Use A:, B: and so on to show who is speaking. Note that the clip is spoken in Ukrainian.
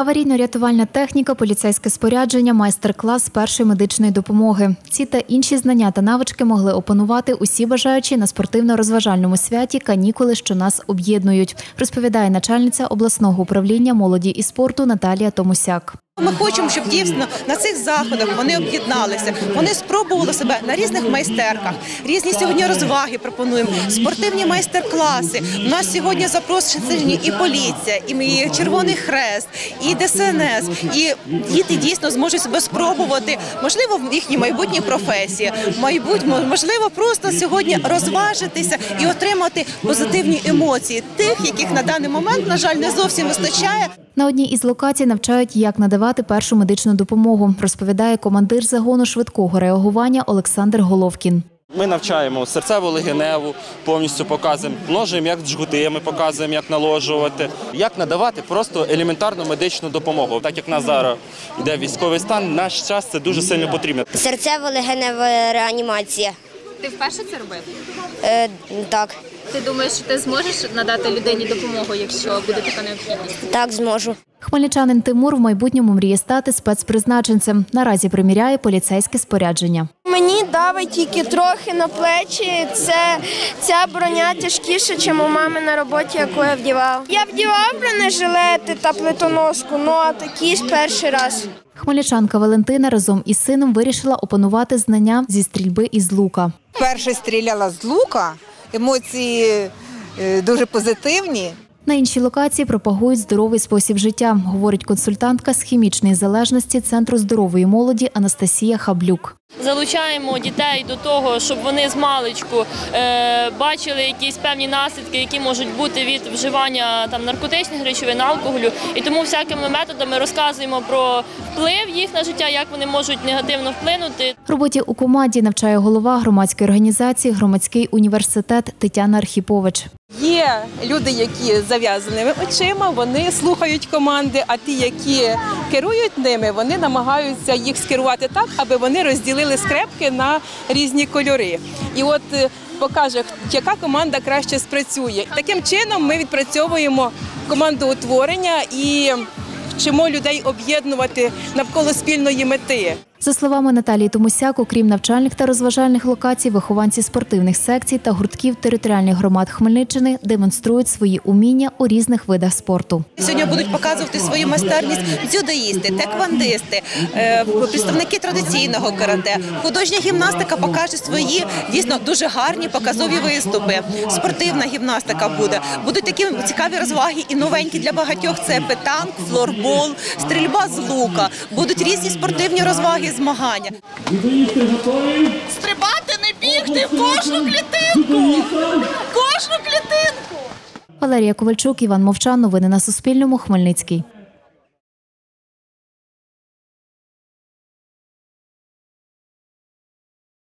A: Аварійно-рятувальна техніка, поліцейське спорядження, майстер-клас з першої медичної допомоги. Ці та інші знання та навички могли опанувати усі бажаючі на спортивно-розважальному святі «Канікули, що нас об'єднують», розповідає начальниця обласного управління молоді і спорту Наталія Томусяк.
B: Ми хочемо, щоб дійсно на цих заходах вони об'єдналися, вони спробували себе на різних майстерках, різні сьогодні розваги пропонуємо, спортивні майстер-класи. У нас сьогодні запрошені і поліція, і Червоний Хрест, і ДСНС, і діти дійсно зможуть себе спробувати, можливо, в їхній майбутній професії, можливо, просто сьогодні розважитися і отримати позитивні емоції, тих, яких на даний момент, на жаль, не зовсім вистачає.
A: На одній із локацій навчають, як надавати першу медичну допомогу, розповідає командир загону швидкого реагування Олександр Головкін.
C: Ми навчаємо серцево-легеневу, повністю показуємо, ложимо, як джгути, ми показуємо, як наложувати, як надавати просто елементарну медичну допомогу. Так як в нас зараз йде військовий стан, в наш час це дуже сильно потрібно.
D: Серцево-легенева реанімація.
E: Ти вперше це робив?
D: Так.
E: Ти думаєш, що ти зможеш надати людині допомогу, якщо буде така необхідність?
D: Так, зможу.
A: Хмельничанин Тимур в майбутньому мріє стати спецпризначенцем. Наразі приміряє поліцейське спорядження.
F: Мені давить тільки трохи на плечі. Ця броня тяжкіша, ніж у мами на роботі, яку я вдівав. Я вдівав бронежилети та плитоноску, а такі ж перший раз.
A: Хмельничанка Валентина разом із сином вирішила опанувати знання зі стрільби із лука.
G: Перше стріляла з лука, емоції дуже позитивні.
A: На іншій локації пропагують здоровий спосіб життя, говорить консультантка з хімічної залежності Центру здорової молоді Анастасія Хаблюк.
H: Залучаємо дітей до того, щоб вони з маличку бачили якісь певні наслідки, які можуть бути від вживання наркотичних речовин, алкоголю. І тому всякими методами розказуємо про вплив їх на життя, як вони можуть негативно вплинути.
A: Роботі у команді навчає голова громадської організації «Громадський університет» Тетяна Архіпович.
I: Є люди, які з зав'язаними очима, вони слухають команди, а ті, які керують ними, вони намагаються їх скерувати так, аби вони розділили скрепки на різні кольори. І от покаже, яка команда краще спрацює. Таким чином ми відпрацьовуємо командоутворення і вчимо людей об'єднувати навколо спільної мети.
A: За словами Наталії Томусяк, окрім навчальних та розважальних локацій, вихованці спортивних секцій та гуртків територіальних громад Хмельниччини демонструють свої уміння у різних видах спорту.
B: Сьогодні будуть показувати свою майстерність дзюдоїсти, теквандисти, представники традиційного карате. Художня гімнастика покаже свої дійсно дуже гарні показові виступи. Спортивна гімнастика буде. Будуть такі цікаві розваги і новенькі для багатьох. Це петанк, флорбол, стрільба з лука. Будуть різні спортивні розваги, змагання.
J: Стрибати, не бігти в кожну клітинку! Кожну клітинку!
A: Валерія Ковальчук, Іван Мовчан. Новини на Суспільному. Хмельницький.